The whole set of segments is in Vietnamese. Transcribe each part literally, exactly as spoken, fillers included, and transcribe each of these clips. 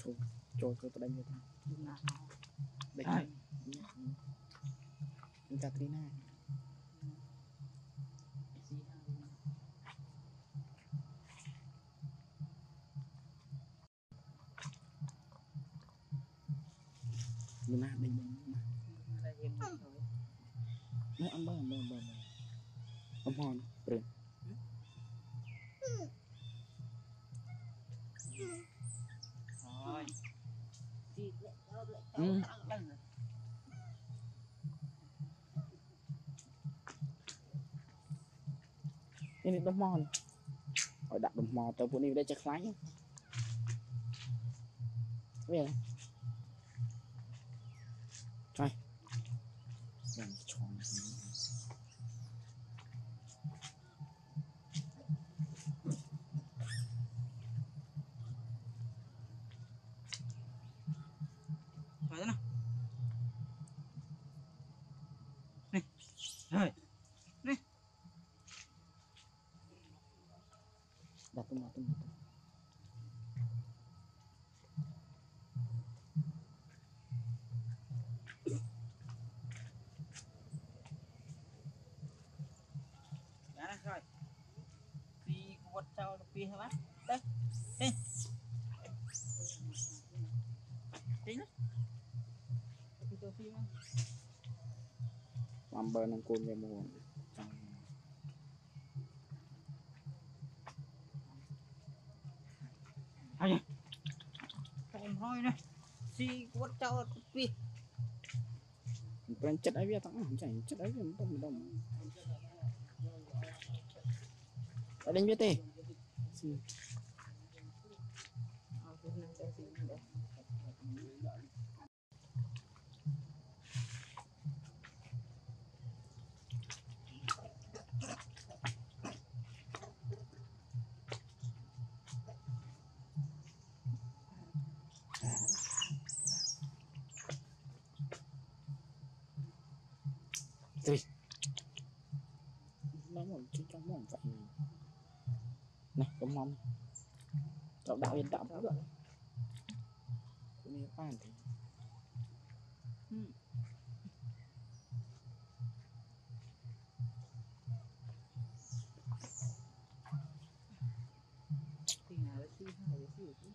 trôi trôi trôi tới đây như thế đây đây chúng ta tí này mình làm đây mình nó ăn bơ bơ bơ bơ ngon rồi rồi ừ. Ini đom mò này ở đặt đom mò tới bữa nay đây chắc lái về thôi làm tròn phải thế nào này rồi này đặt tung vào tung vào tung đã rồi phi quật trâu phi hả bác đây đây tính phi tôi phi mà làm bơ năng côn về mùa ai em thôi này phi quật trâu phi mình chất ấy biết thằng không chảy chất ấy mình đông đông ở đây biết đi Tùy nó một chút trong mỏng vậy này có mong cậu đạo yên tạm rồi cũng như pan thì thì nào là xí hai là xí chứ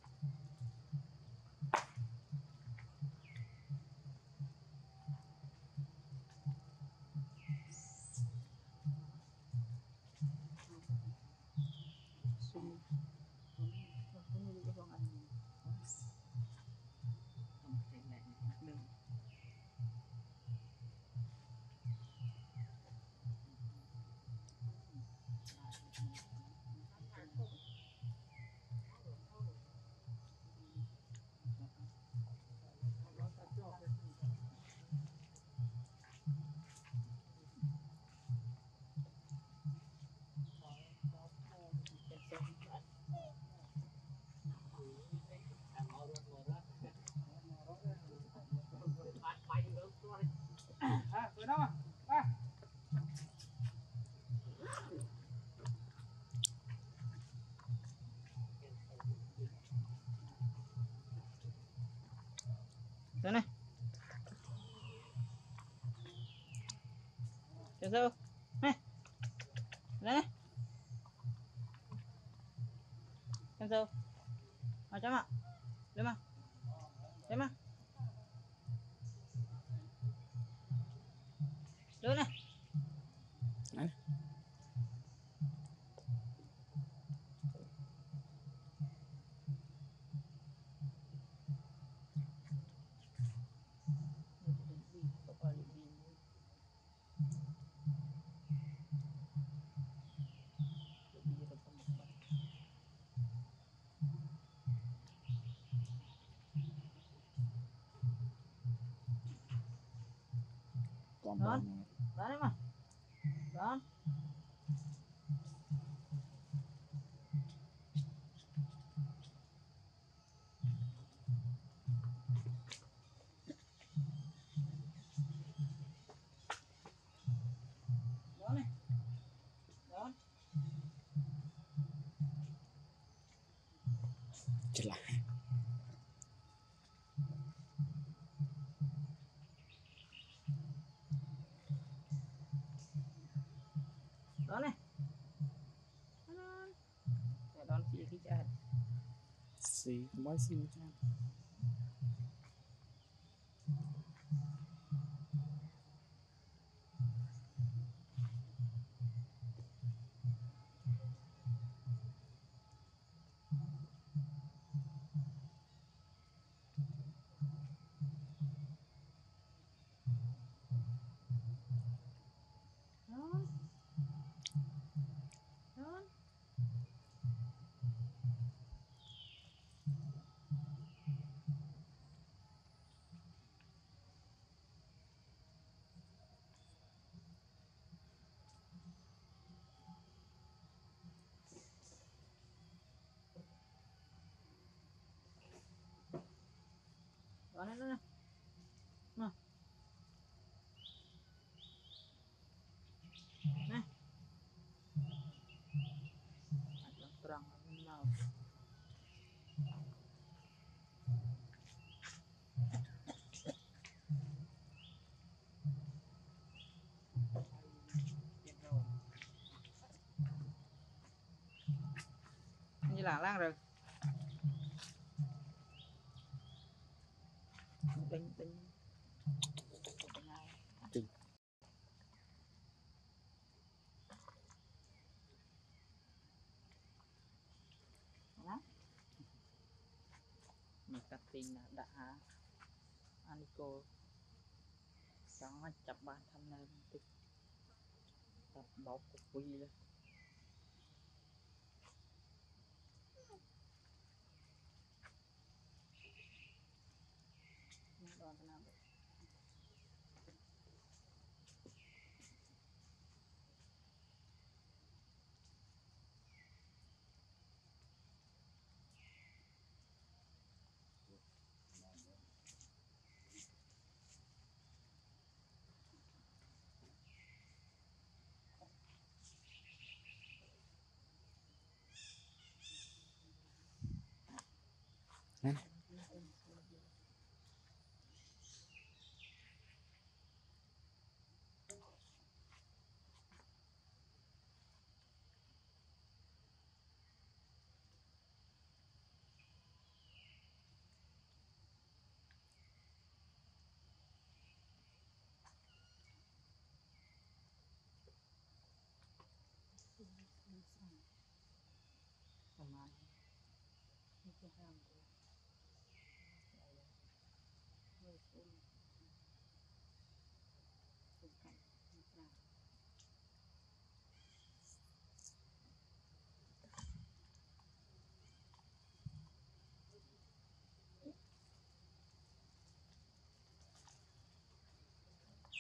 à rồi đâu à đây này cho sao này đây cho sao ở chấm ạ đây mà đây mà đưa này đấy còn đó đó đấy mà đó đó này đó trở lại xì mới xin cha Ngon. Ngon. Đó nè nè. Nè. Nè. Terang mau. Như là lang rồi. Tính tính. Tính. Đó. Mình cắt tin là đã anh cô cho chập bàn thăm này tích tập bọc cục quy lên. Đó là nè Teman itu ham.